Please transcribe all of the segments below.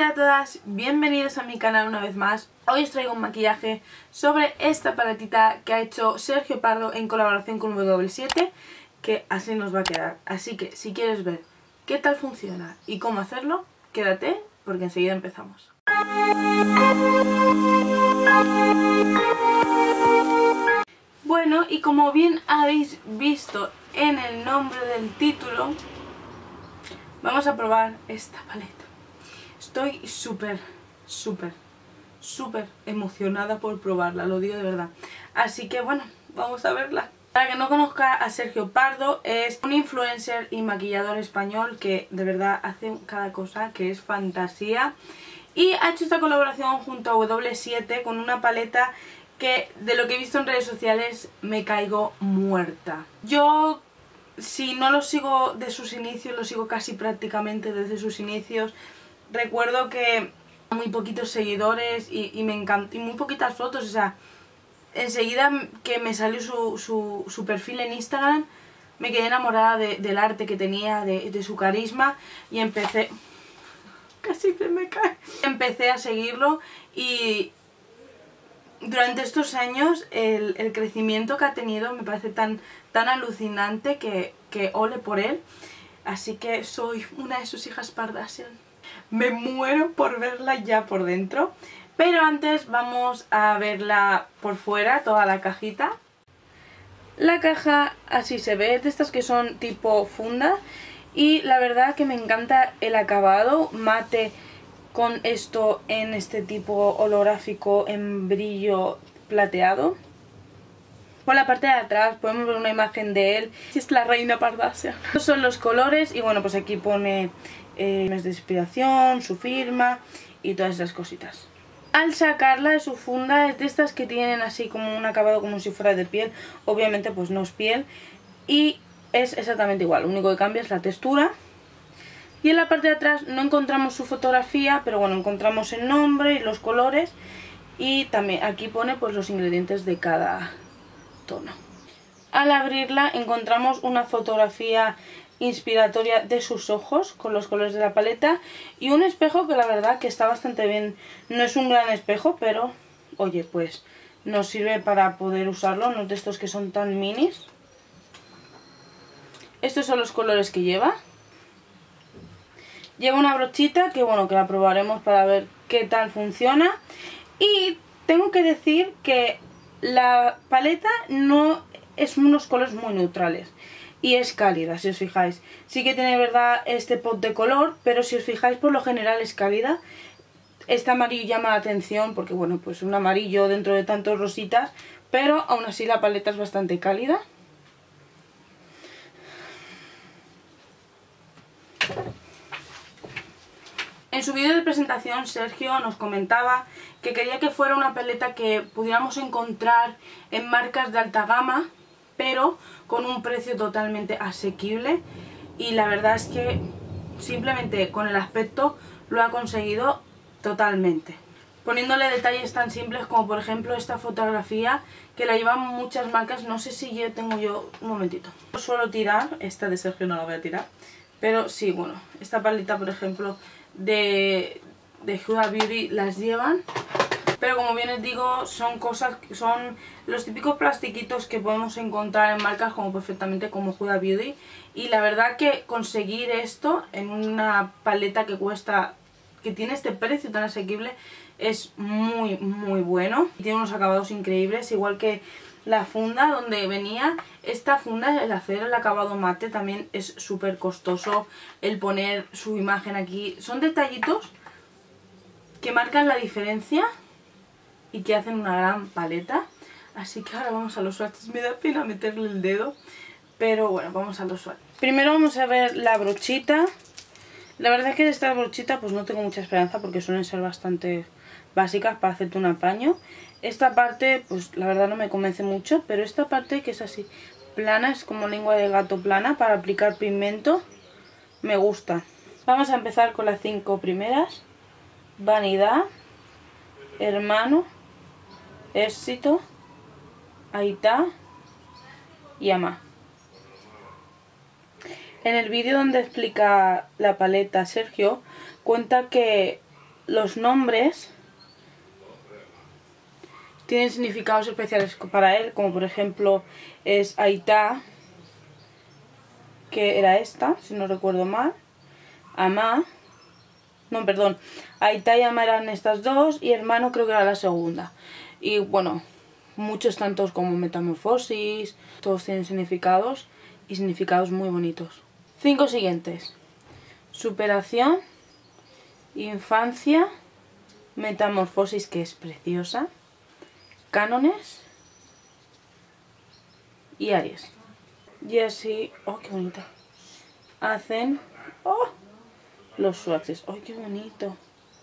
Hola a todas, bienvenidos a mi canal una vez más. Hoy os traigo un maquillaje sobre esta paletita que ha hecho Sergio Pardo en colaboración con W7, que así nos va a quedar. Así que si quieres ver qué tal funciona y cómo hacerlo, quédate porque enseguida empezamos. Bueno, y como bien habéis visto en el nombre del título, vamos a probar esta paleta. Estoy súper emocionada por probarla, lo digo de verdad. Así que bueno, vamos a verla. Para que no conozca a Sergio Pardo, es un influencer y maquillador español que de verdad hace cada cosa que es fantasía. Y ha hecho esta colaboración junto a W7 con una paleta que, de lo que he visto en redes sociales, me caigo muerta. Yo, si no lo sigo de sus inicios, lo sigo casi prácticamente desde sus inicios. Recuerdo que muy poquitos seguidores y me encantó, y muy poquitas fotos, o sea, enseguida que me salió su perfil en Instagram, me quedé enamorada del arte que tenía, de su carisma, y empecé... casi se me cae. Empecé a seguirlo y durante estos años el crecimiento que ha tenido me parece tan alucinante que ole por él. Así que soy una de sus hijas Kardashian. Me muero por verla ya por dentro. Pero antes vamos a verla por fuera, toda la cajita. La caja así se ve, de estas que son tipo funda. Y la verdad que me encanta el acabado mate con esto en este tipo holográfico en brillo plateado. Por la parte de atrás podemos ver una imagen de él. Es la reina Kardashian. Estos son los colores y bueno, pues aquí pone mes de inspiración, su firma y todas esas cositas. Al sacarla de su funda es de estas que tienen así como un acabado como si fuera de piel. Obviamente pues no es piel y es exactamente igual. Lo único que cambia es la textura. Y en la parte de atrás no encontramos su fotografía, pero bueno, encontramos el nombre y los colores. Y también aquí pone pues los ingredientes de cada tono. Al abrirla encontramos una fotografía inspiratoria de sus ojos con los colores de la paleta y un espejo que la verdad que está bastante bien. No es un gran espejo, pero oye, pues nos sirve para poder usarlo. No es de estos que son tan minis. Estos son los colores que lleva. Lleva una brochita que bueno, que la probaremos para ver qué tal funciona. Y tengo que decir que la paleta no es unos colores muy neutrales y es cálida, si os fijáis. Sí que tiene, verdad, este pot de color, pero si os fijáis, por lo general es cálida. Este amarillo llama la atención porque, bueno, pues un amarillo dentro de tantos rositas, pero aún así la paleta es bastante cálida. En su vídeo de presentación Sergio nos comentaba que quería que fuera una paleta que pudiéramos encontrar en marcas de alta gama, pero con un precio totalmente asequible, y la verdad es que simplemente con el aspecto lo ha conseguido totalmente. Poniéndole detalles tan simples como por ejemplo esta fotografía que la llevan muchas marcas. No sé si yo tengo un momentito. No suelo tirar, esta de Sergio no la voy a tirar, pero sí, bueno, esta paleta por ejemplo de Huda Beauty las llevan, pero como bien les digo, son cosas que son los típicos plastiquitos que podemos encontrar en marcas como perfectamente como Huda Beauty, y la verdad que conseguir esto en una paleta que cuesta, que tiene este precio tan asequible, es muy bueno. Tiene unos acabados increíbles, igual que la funda donde venía. Esta funda, el hacer el acabado mate también es súper costoso. El poner su imagen aquí, son detallitos que marcan la diferencia y que hacen una gran paleta. Así que ahora vamos a los swatches. Me da pena meterle el dedo, pero bueno, vamos a los swatches. Primero vamos a ver la brochita. La verdad es que de esta brochita pues no tengo mucha esperanza porque suelen ser bastante básicas para hacerte un apaño. Esta parte pues la verdad no me convence mucho, pero esta parte que es así plana, es como lengua de gato plana para aplicar pigmento, me gusta. Vamos a empezar con las 5 primeras. Vanidad, Hermano, Éxito, Aitá y Amá. En el vídeo donde explica la paleta Sergio cuenta que los nombres tienen significados especiales para él, como por ejemplo es Aitá, que era esta, si no recuerdo mal, Amá, no, perdón, Aitá y Amá eran estas dos, y hermano creo que era la segunda. Y bueno, muchos tantos como metamorfosis, todos tienen significados y significados muy bonitos. 5 siguientes: superación, infancia, metamorfosis, que es preciosa, cánones y Aries. Y así, oh, qué bonita, hacen, oh, los swatches. ¡Ay, qué bonito!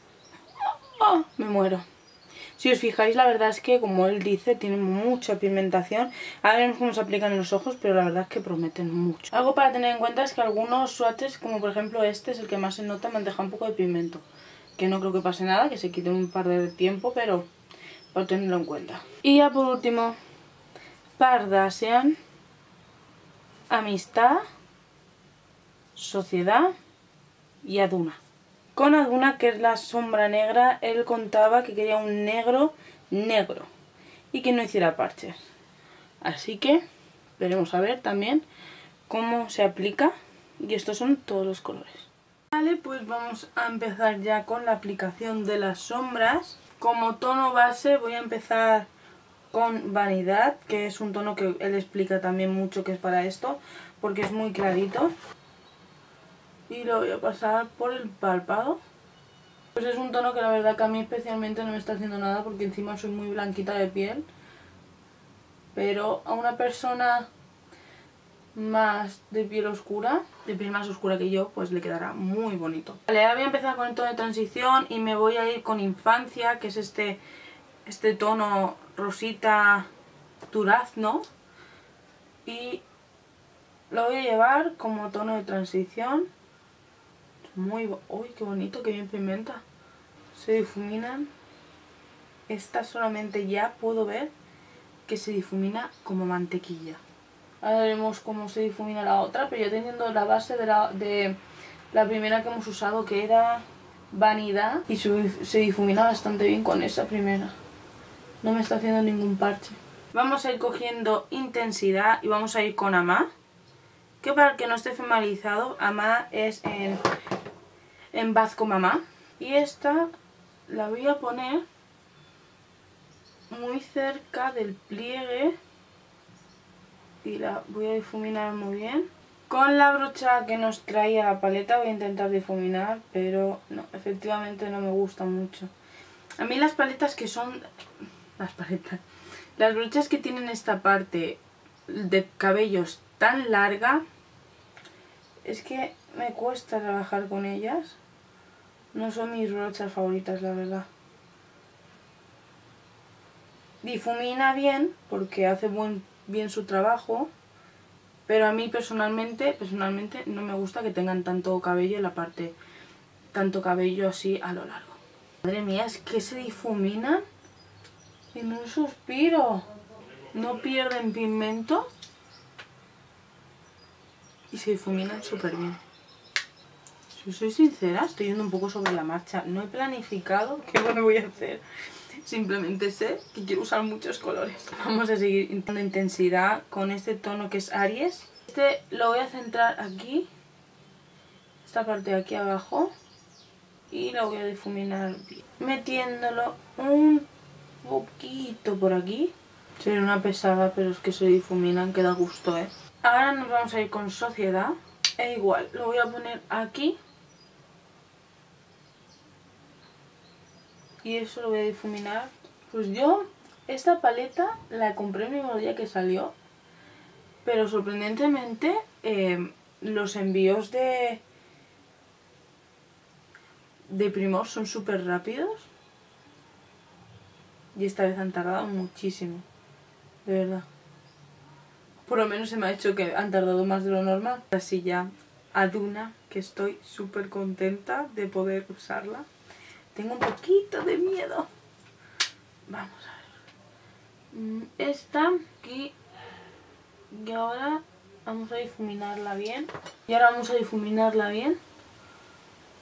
¡Oh, me muero! Si os fijáis, la verdad es que, como él dice, tiene mucha pigmentación. Ahora veremos cómo se aplican en los ojos, pero la verdad es que prometen mucho. Algo para tener en cuenta es que algunos swatches, como por ejemplo este, es el que más se nota, me han dejado un poco de pigmento. Que no creo que pase nada, que se quite un par de tiempo, pero para tenerlo en cuenta. Y ya por último, Pardasian, amistad, sociedad y Aduna. Con Aduna, que es la sombra negra, él contaba que quería un negro negro y que no hiciera parches. Así que veremos a ver también cómo se aplica, y estos son todos los colores. Vale, pues vamos a empezar ya con la aplicación de las sombras. Como tono base voy a empezar con Vanidad, que es un tono que él explica también mucho que es para esto, porque es muy clarito. Y lo voy a pasar por el párpado. Pues es un tono que la verdad que a mí especialmente no me está haciendo nada, porque encima soy muy blanquita de piel. Pero a una persona más de piel oscura, de piel más oscura que yo, pues le quedará muy bonito. Vale, ahora voy a empezar con el tono de transición y me voy a ir con Infancia, que es este tono rosita durazno. Y lo voy a llevar como tono de transición. Uy, qué bonito, qué bien pigmenta. Se difuminan. Esta solamente ya puedo ver que se difumina como mantequilla. Ahora veremos cómo se difumina la otra, pero ya teniendo la base de la primera que hemos usado, que era Vanidad, y se difumina bastante bien con esa primera. No me está haciendo ningún parche. Vamos a ir cogiendo intensidad y vamos a ir con Amá, que para el que no esté familiarizado, Amá es en Vasco Mamá. Y esta la voy a poner muy cerca del pliegue y la voy a difuminar muy bien. Con la brocha que nos traía la paleta voy a intentar difuminar, pero no, efectivamente no me gusta mucho. A mí las paletas que son... Las brochas que tienen esta parte de cabellos tan larga, es que me cuesta trabajar con ellas. No son mis brochas favoritas, la verdad. Difumina bien porque hace bien su trabajo, pero a mí personalmente no me gusta que tengan tanto cabello en la parte, tanto cabello así a lo largo. Madre mía, es que se difuminan en un suspiro. No pierden pigmento y se difuminan súper bien. Si soy sincera, estoy yendo un poco sobre la marcha. No he planificado qué bueno voy a hacer. Simplemente sé que quiero usar muchos colores. Vamos a seguir intentando intensidad con este tono que es Aries. Este lo voy a centrar aquí, esta parte de aquí abajo, y lo voy a difuminar bien, metiéndolo un poquito por aquí. Sería una pesada, pero es que se difuminan, que da gusto, ¿eh? Ahora nos vamos a ir con Sociedad. E igual, lo voy a poner aquí. Y eso lo voy a difuminar. Pues yo esta paleta la compré el mismo día que salió, pero sorprendentemente los envíos de Primor son súper rápidos. Y esta vez han tardado muchísimo, de verdad. Por lo menos se me ha hecho que han tardado más de lo normal. Así ya, Aduna, que estoy súper contenta de poder usarla. Tengo un poquito de miedo. Vamos a ver. Esta aquí. Y ahora vamos a difuminarla bien.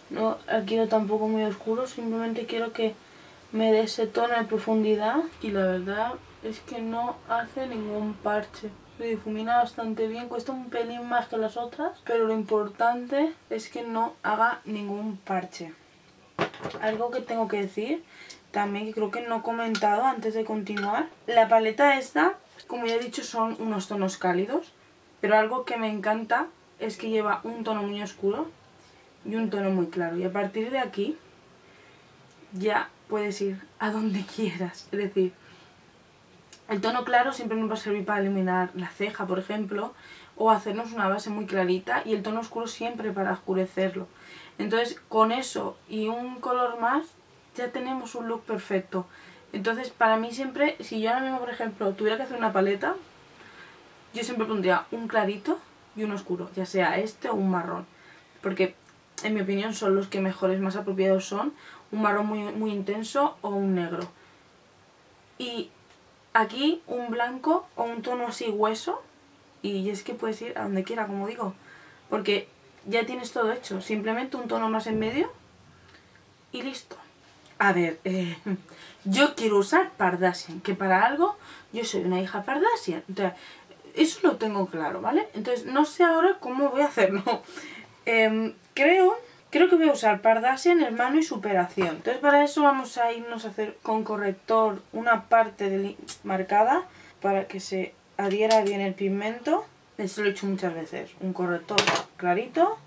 No quiero tampoco muy oscuro, simplemente quiero que me dé ese tono de profundidad. Y la verdad es que no hace ningún parche. Me difumina bastante bien, cuesta un pelín más que las otras, pero lo importante es que no haga ningún parche. Algo que tengo que decir también, que creo que no he comentado antes de continuar. La paleta esta, como ya he dicho, son unos tonos cálidos, pero algo que me encanta es que lleva un tono muy oscuro y un tono muy claro. Y a partir de aquí ya puedes ir a donde quieras. Es decir, el tono claro siempre nos va a servir para eliminar la ceja, por ejemplo, o hacernos una base muy clarita, y el tono oscuro siempre para oscurecerlo. Entonces, con eso y un color más, ya tenemos un look perfecto. Entonces, para mí siempre, si yo ahora mismo, por ejemplo, tuviera que hacer una paleta, yo siempre pondría un clarito y un oscuro, ya sea este o un marrón. Porque, en mi opinión, son los que mejores, más apropiados son. Un marrón muy intenso o un negro. Y aquí un blanco o un tono así hueso, y es que puedes ir a donde quiera, como digo, porque ya tienes todo hecho, simplemente un tono más en medio y listo. A ver, yo quiero usar Pardasian, que para algo yo soy una hija Pardasian, entonces eso lo tengo claro, ¿vale? Entonces no sé ahora cómo voy a hacerlo. Creo que voy a usar Pardasian, Hermano y Superación. Entonces para eso vamos a irnos a hacer con corrector una parte marcada para que se adhiera bien el pigmento. Esto lo he hecho muchas veces. Un corrector clarito.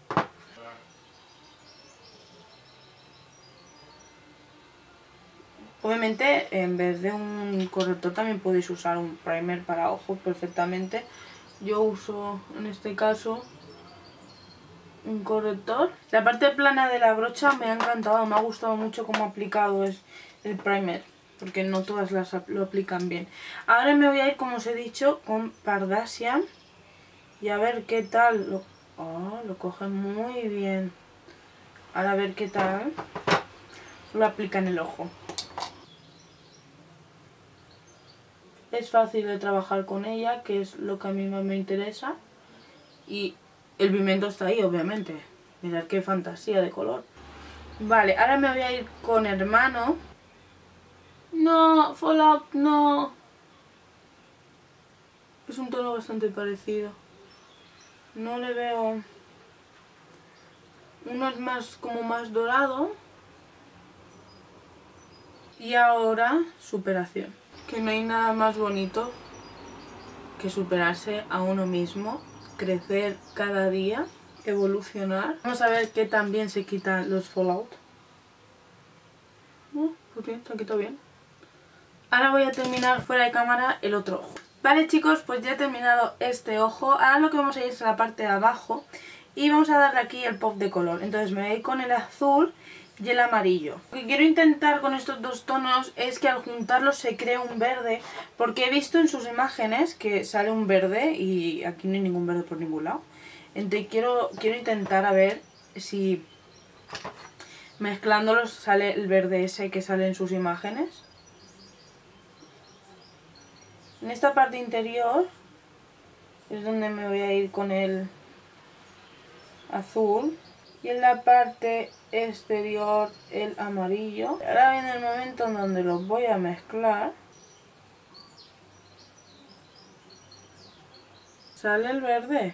Obviamente en vez de un corrector también podéis usar un primer para ojos perfectamente. Yo uso en este caso un corrector. La parte plana de la brocha me ha encantado, me ha gustado mucho cómo aplicado es el primer, porque no todas lo aplican bien. Ahora me voy a ir, como os he dicho, con Pardasian y a ver qué tal. Lo coge muy bien. Ahora a ver qué tal lo aplica en el ojo. Es fácil de trabajar con ella, que es lo que a mí más me interesa. Y el pigmento está ahí, obviamente. Mirad qué fantasía de color. Vale, ahora me voy a ir con Hermano. No, Fallout, no. Es un tono bastante parecido. No le veo... Uno es más, como más dorado. Y ahora, Superación. Que no hay nada más bonito que superarse a uno mismo, crecer cada día, evolucionar. Vamos a ver qué tan bien se quitan los Fallout. Pues bien, se ha quitado bien. Ahora voy a terminar fuera de cámara el otro ojo. Vale chicos, pues ya he terminado este ojo. Ahora lo que vamos a ir es a la parte de abajo y vamos a darle aquí el pop de color. Entonces me voy a ir con el azul y el amarillo. Lo que quiero intentar con estos dos tonos es que al juntarlos se cree un verde, porque he visto en sus imágenes que sale un verde y aquí no hay ningún verde por ningún lado. Entonces quiero intentar a ver si mezclándolos sale el verde ese que sale en sus imágenes. En esta parte interior es donde me voy a ir con el azul. Y en la parte exterior el amarillo. Ahora viene el momento en donde los voy a mezclar. Sale el verde.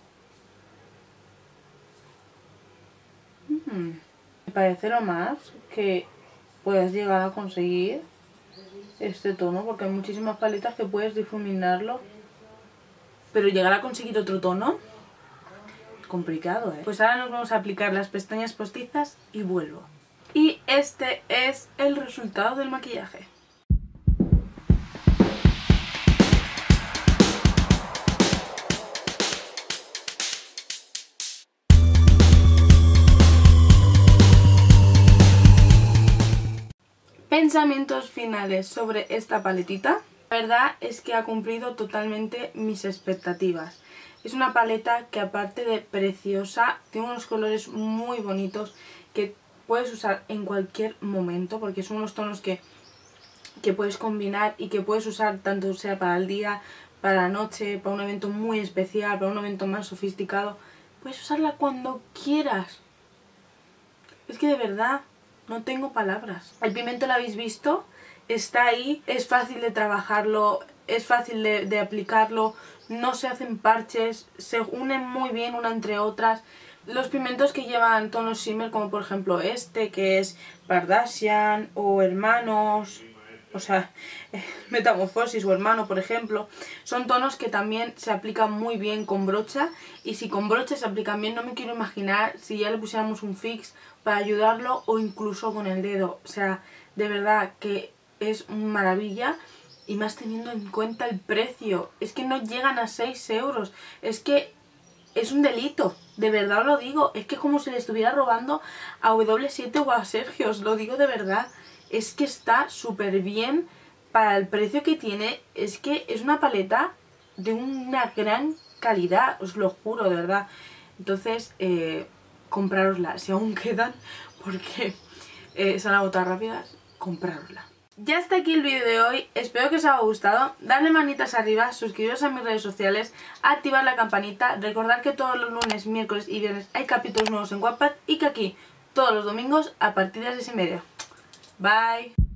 Me parece lo más que puedes llegar a conseguir este tono, porque hay muchísimas paletas que puedes difuminarlo, pero llegar a conseguir otro tono, complicado, ¿eh? Pues ahora nos vamos a aplicar las pestañas postizas y vuelvo. Y este es el resultado del maquillaje. Pensamientos finales sobre esta paletita. La verdad es que ha cumplido totalmente mis expectativas. Es una paleta que, aparte de preciosa, tiene unos colores muy bonitos que puedes usar en cualquier momento, porque son unos tonos que puedes combinar y que puedes usar tanto sea para el día, para la noche, para un evento muy especial, para un evento más sofisticado. Puedes usarla cuando quieras. Es que de verdad no tengo palabras. El pimiento lo habéis visto, está ahí, es fácil de trabajarlo, es fácil de aplicarlo, no se hacen parches, se unen muy bien una entre otras. Los pimientos que llevan tonos shimmer, como por ejemplo este, que es Kardashian o Hermanos, o sea, Metamorfosis o Hermano, por ejemplo, son tonos que también se aplican muy bien con brocha, y si con brocha se aplican bien, no me quiero imaginar si ya le pusiéramos un fix para ayudarlo o incluso con el dedo. O sea, de verdad que es una maravilla, y más teniendo en cuenta el precio. Es que no llegan a 6 euros, es que es un delito, de verdad os lo digo. Es que es como si le estuviera robando a W7 o a Sergio, os lo digo de verdad. Es que está súper bien para el precio que tiene. Es que es una paleta de una gran calidad, os lo juro, de verdad. Entonces, comprárosla, si aún quedan, porque se han agotado rápidas, comprárosla. Ya está aquí el vídeo de hoy, espero que os haya gustado. Darle manitas arriba, suscribiros a mis redes sociales, activar la campanita, recordar que todos los lunes, miércoles y viernes hay capítulos nuevos en Wattpad, y que aquí todos los domingos a partir de las 6:30. Bye.